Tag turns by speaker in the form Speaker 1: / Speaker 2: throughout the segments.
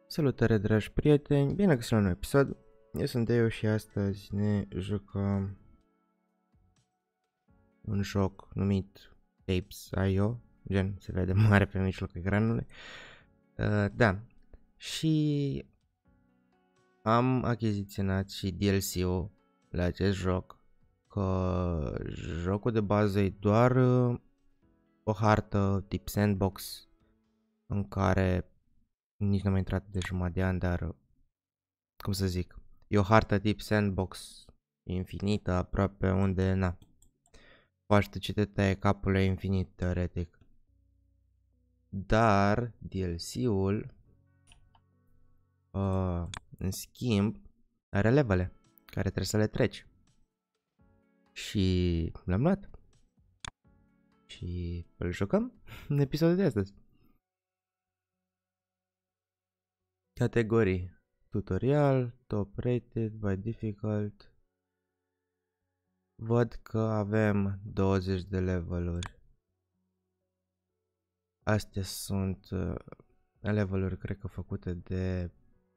Speaker 1: Salutare, dragi prieteni, bine găsit la un nou episod. Eu sunt Deo și astăzi ne jucăm un joc numit Apes.io, gen se vede mare pe mijlocul ecranului. Da, și am achiziționat și DLC-ul la acest joc, că jocul de bază e doar o hartă tip sandbox în care nici n-am intrat de jumătate de an, dar cum să zic, e o hartă tip sandbox infinită aproape unde, na, poate ce te taie capul la infinit teoretic. Dar DLC-ul în schimb are levele care trebuie să le treci. Și le-am luat. Și îl jucăm în episodul de astăzi. Categorii: tutorial, top rated, by difficult. Văd că avem 20 de leveluri. Astea sunt leveluri, cred că făcute de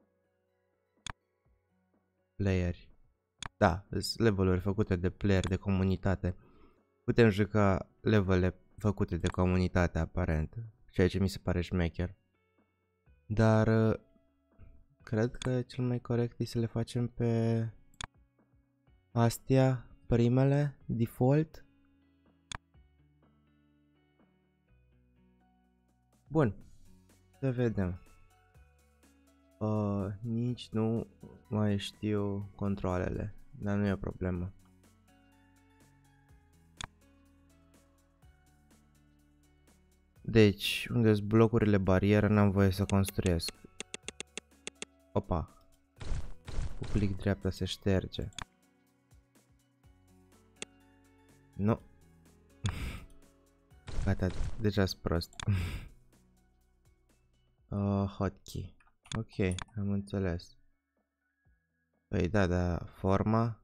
Speaker 1: playeri. Da, sunt leveluri făcute de player, de comunitate. Putem juca levele făcute de comunitate, aparent, ceea ce mi se pare șmecher. Dar cred că cel mai corect e să le facem pe astea, primele, default. Bun, să vedem. Nici nu mai știu controlele, dar nu e o problemă. Deci, unde sunt blocurile barieră, n-am voie să construiesc. Opa. Cu click dreapta se șterge. Nu. Gata, deja sunt prost. Hotkey. Ok, am înțeles. Păi da, dar forma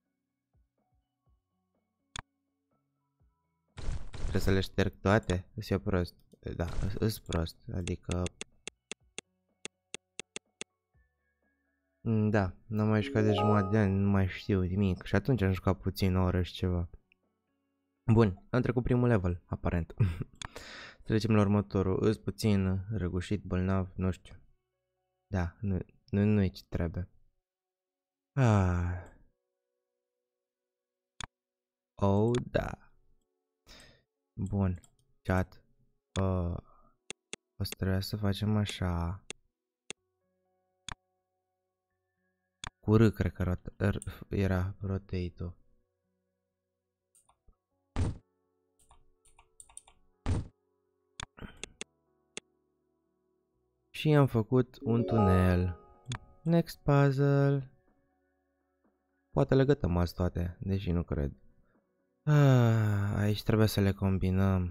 Speaker 1: trebuie să le șterg toate? Îs eu prost. Da, îs prost, adică da, n-am mai jucat de jumătate de ani, nu mai știu nimic. Și atunci am jucat puțin, o oră și ceva. Bun, am trecut primul level, aparent. Trecem la următorul. Îs puțin răgușit, bolnav, nu știu. Da, nu-i ce trebuie. Oh, da. Bun, chat. O să trebuie să facem așa. Cu R, cred că era rotate-ul. Și am făcut un tunel. Next puzzle. Poate le gătăm azi toate, deși nu cred. Aici trebuie să le combinăm.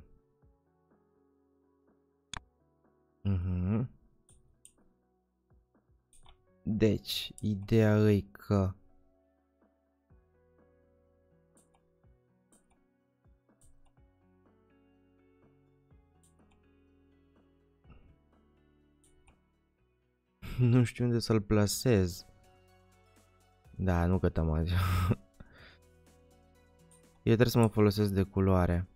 Speaker 1: Deci, ideea e că nu știu unde să-l plasez. Da, nu gătăm azi. Eu trebuie să mă folosesc de culoare.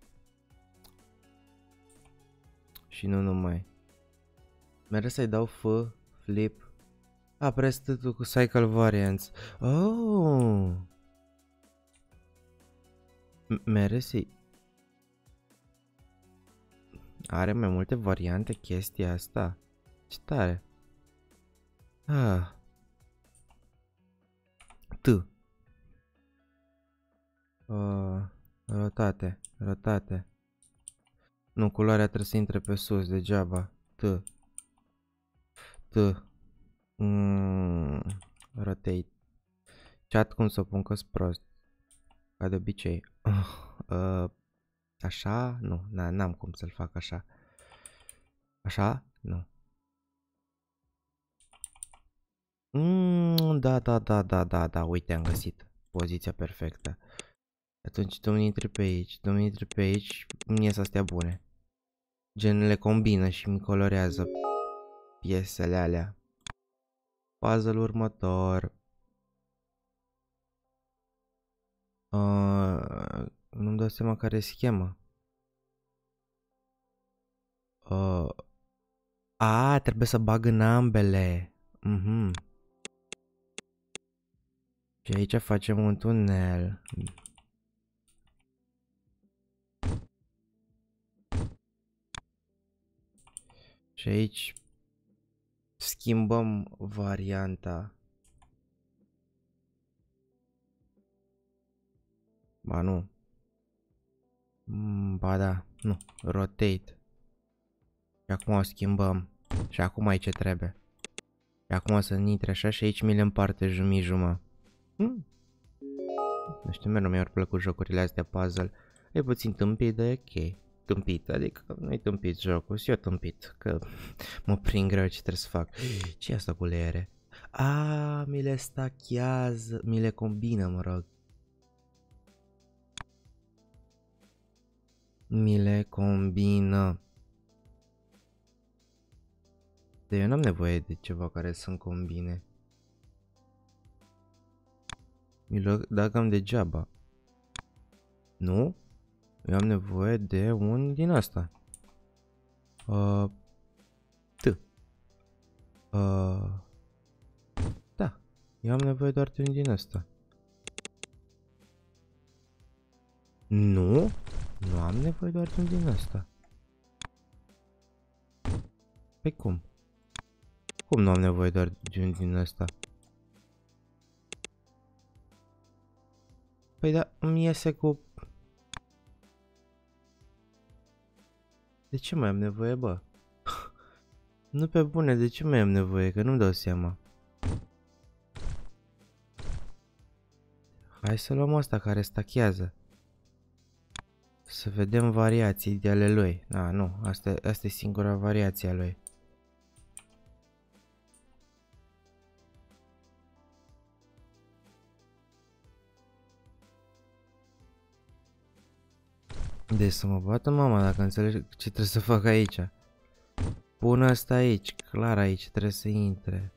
Speaker 1: Și nu numai. Mereu să-i dau flip. Press cu cycle variants. Oh! Mereu să-i... Are mai multe variante chestia asta. Ce tare. Rotate. Nu, culoarea trebuie să intre pe sus, degeaba. Rotate. Chat, cum să o pun, că-s prost. Ca de obicei. Așa? Nu, n-am cum să-l fac așa. Așa? Nu. Da, uite, am găsit poziția perfectă. Atunci tu mi intri pe aici, mi ies astea bune. Gen le combină și mi colorează piesele alea. Puzzle următor. Nu-mi dau seama care e schema. Trebuie să bag în ambele. Și aici facem un tunel. Și aici schimbăm varianta. Ba nu. Ba da, nu. Rotate. Și acum o schimbăm. Și acum e ce trebuie. Și acum o să intre așa și aici mi le împarte jumătate. Nu știu, mereu mi-au plăcut jocurile astea puzzle. E puțin tâmpit, dar e ok. Tâmpit, adică nu-i tâmpit jocul, și eu tâmpit, că mă prind greu ce trebuie să fac. Ce e asta cu leere? Mi le stachează, mi le combină, mă rog. Mi le combină. Dar eu n-am nevoie de ceva care să-mi combine. Mi le dă cam degeaba. Nu? Eu am nevoie de un din asta. Da. Eu am nevoie doar de un din asta. Nu? Nu am nevoie doar de un din asta. Păi cum? Cum nu am nevoie doar de un din asta? Păi da, îmi iese cu... De ce mai am nevoie, bă? Nu pe bune, de ce mai am nevoie? Că nu-mi dau seama. Hai să luăm asta care stachează. Să vedem variații de ale lui. Nu, asta e singura variație a lui. Deci să mă bată mama dacă înțelegi ce trebuie să fac aici. Pun asta aici, clar aici trebuie să intre.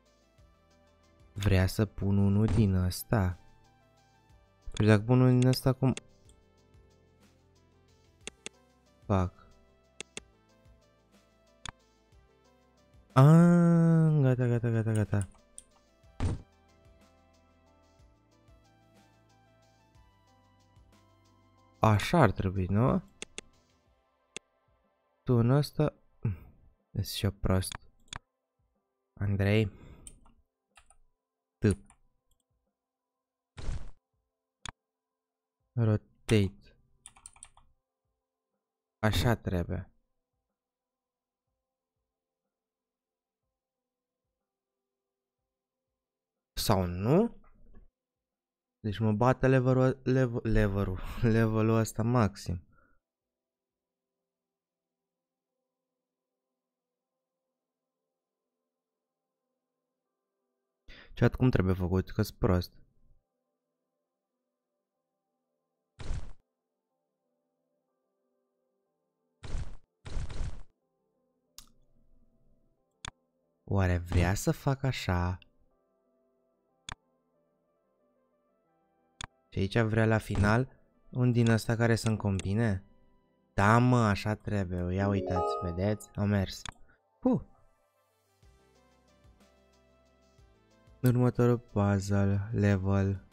Speaker 1: Vrea să pun unul din ăsta. Păi dacă pun unul din ăsta, cum fac? Gata. Așa ar trebui, nu? Tu în ăsta... Ești și eu prost. Andrei. Rotate. Așa trebuie. Sau nu? Deci mă bate levelul ăsta maxim. Chat, cum trebuie făcut? Că-s prost. Oare vrea să fac așa? Și aici vrea la final un din ăsta care să-mi combine? Da, mă, așa trebuie. Ia uitați, vedeți? Au mers. Următorul puzzle, level.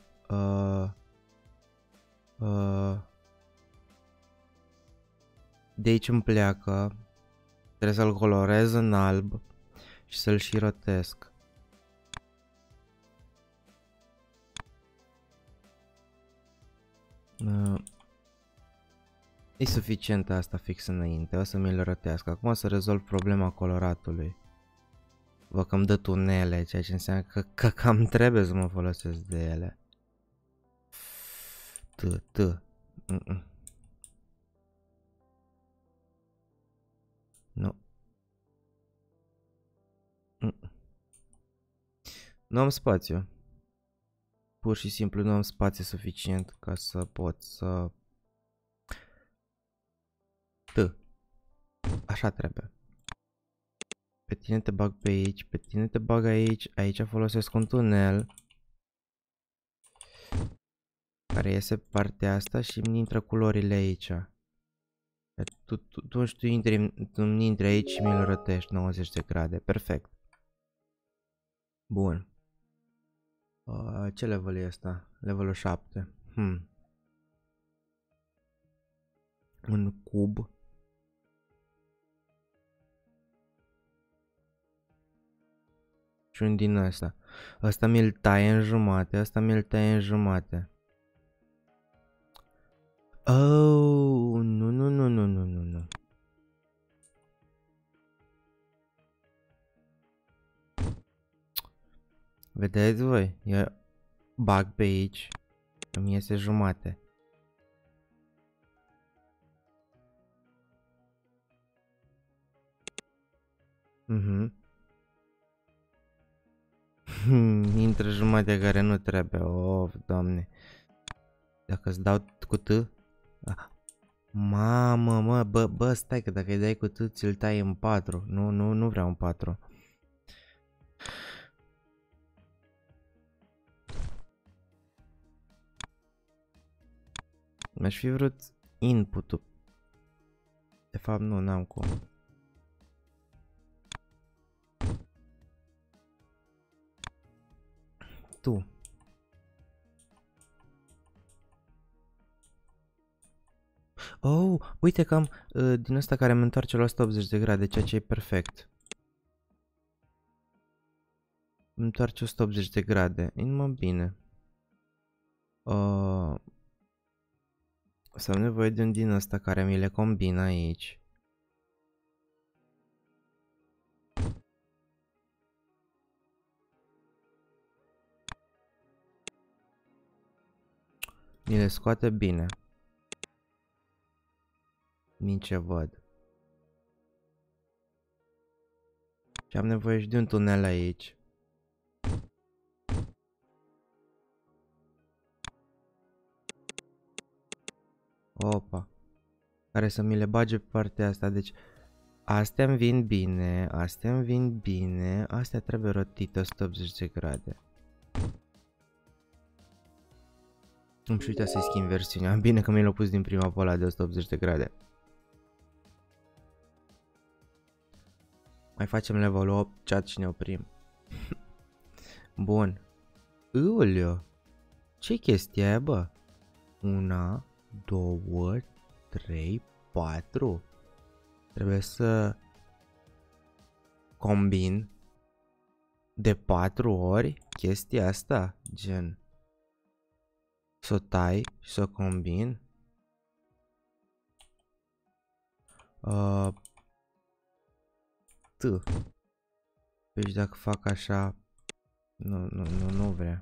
Speaker 1: De aici îmi pleacă. Trebuie să-l colorez în alb și să-l și rotesc. E suficient asta fix înainte, o să mi-l rătească. Acum o să rezolv problema coloratului. Văd că îmi dă tunele, ceea ce înseamnă că cam trebuie să mă folosesc de ele. Nu. Nu am spațiu. Pur și simplu nu am spațiu suficient ca să pot să... Așa trebuie. Pe tine te bag pe aici, pe tine te bag aici, aici folosesc un tunel care iese pe partea asta și îmi intră culorile aici. Tu intri aici și mi-l rotești 90 de grade, perfect. Bun. Ce level e ăsta? Levelul 7. Un cub. Și un din ăsta. Ăsta mi-l taie în jumate, ăsta mi-l taie în jumate. Oh, nu. Vedeți voi? Eu bag pe aici, îmi iese jumate. Intră jumătate care nu trebuie. Of, doamne. Dacă îți dau cu T. Mamă, mă, bă, stai că dacă îi dai cu T, ți-l tai în 4. Nu vreau în 4. Mi-aș fi vrut input-ul. De fapt, nu, n-am cum. Tu. Oh, uite că am din ăsta care mă întoarce la 180 de grade, ceea ce e perfect. Îmi întoarce 180 de grade, e numai bine. Să am nevoie de un din ăsta care mi le combină aici. Mi le scoate bine. Din ce văd. Și am nevoie și de un tunel aici. Opa. Care să mi le bage pe partea asta. Deci astea îmi vin bine. Astea îmi vin bine. Astea trebuie rotite 180 de grade. Îmi și uita să-i schimb versiunea. Bine că mi l-au pus din prima pe ăla de 180 de grade. Mai facem level 8 chat și ne oprim. Bun. Uliu. Ce chestia aia, bă? 1, 2, 3, 4. Trebuie să combin de 4 ori chestia asta, gen să o tai și să o combin. Deci dacă fac așa, nu vrea.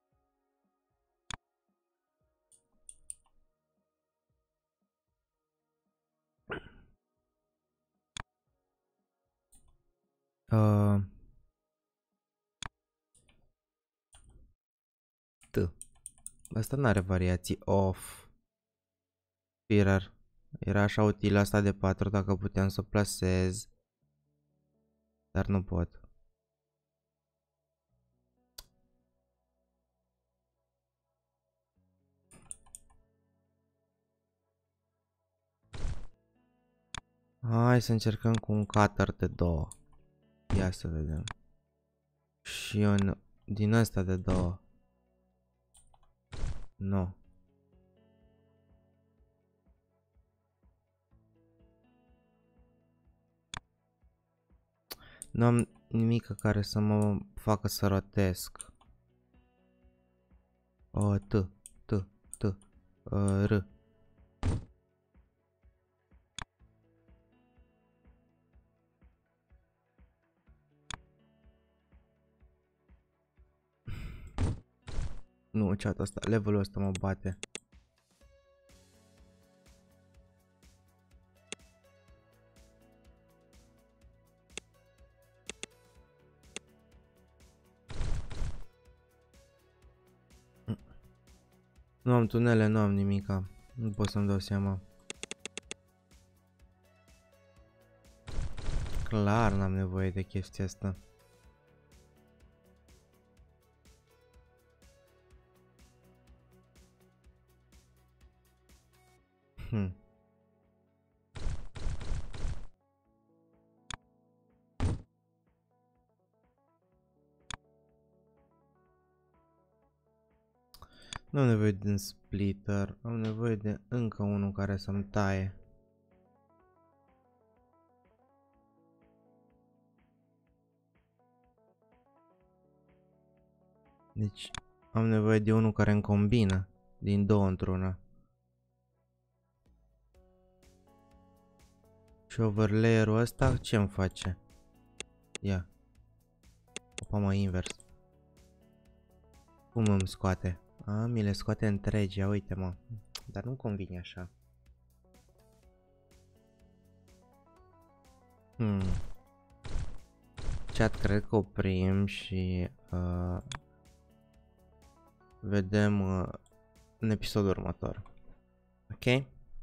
Speaker 1: Asta n-are variații off. Spirar. Era așa util asta de 4 dacă puteam să o plasez. Dar nu pot. Hai să încercăm cu un cutter de 2. Ia să vedem. Și un din ăsta de 2. Nu. Nu am nimic care să mă facă să rotesc. R. Nu, chat asta, levelul ăsta mă bate. Nu am tunele, nu am nimica. Nu pot să-mi dau seama. Clar n-am nevoie de chestia asta. Nu am nevoie de un splitter, am nevoie de încă unul care să-mi taie. Deci am nevoie de unul care îmi combină din două într-una. Și overlayer-ul ăsta ce îmi face? Ia. Opa, mă, invers. Cum îmi scoate? A, mi le scoate întregi, ia uite, mă. Dar nu convine așa. Chat, cred că oprim și vedem în episodul următor. Ok?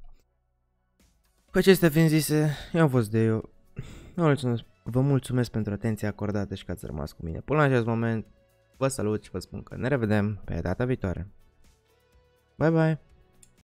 Speaker 1: Cu acestea fiind zise, eu am fost Deo. Vă mulțumesc pentru atenția acordată și că ați rămas cu mine până la acest moment. Vă salut și vă spun că ne revedem pe data viitoare. Bye bye!